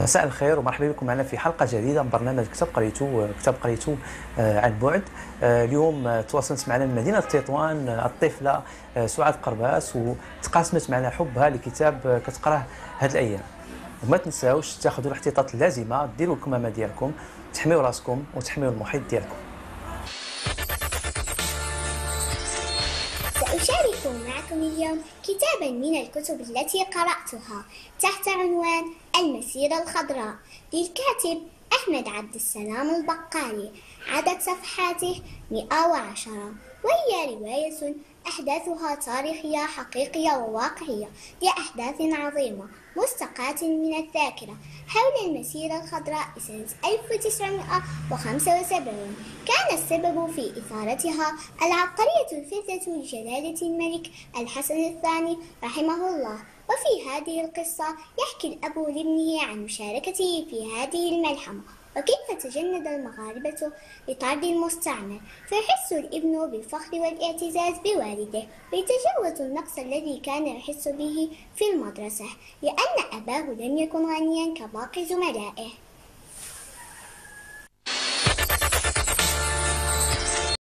مساء الخير ومرحبا بكم معنا في حلقة جديدة من برنامج كتاب قريته عن بعد. اليوم تواصلت معنا من مدينة تطوان الطفلة سعاد قرباس، وتقاسمت معنا حبها لكتاب كتقراه هاد الأيام. وما تنساوش تاخذوا الاحتياطات اللازمة، ديروا الكمامة ديالكم، تحميوا راسكم وتحميوا المحيط ديالكم. سأشارك معكم اليوم كتابا من الكتب التي قرأتها تحت عنوان المسيرة الخضراء للكاتب أحمد عبد السلام البقالي. عدد صفحاته 110، وهي رواية أحداثها تاريخية حقيقية وواقعية لأحداث عظيمة مستقاة من الذاكرة حول المسيرة الخضراء لسنة 1975. كان السبب في إثارتها العبقرية الفذة لجلالة الملك الحسن الثاني رحمه الله. وفي هذه القصة يحكي الأب لابنه عن مشاركته في هذه الملحمة، وكيف تجند المغاربة لطرد المستعمر، فيحس الابن بالفخر والاعتزاز بوالده، ويتجاوز النقص الذي كان يحس به في المدرسة لأن أباه لم يكن غنيا كباقي زملائه.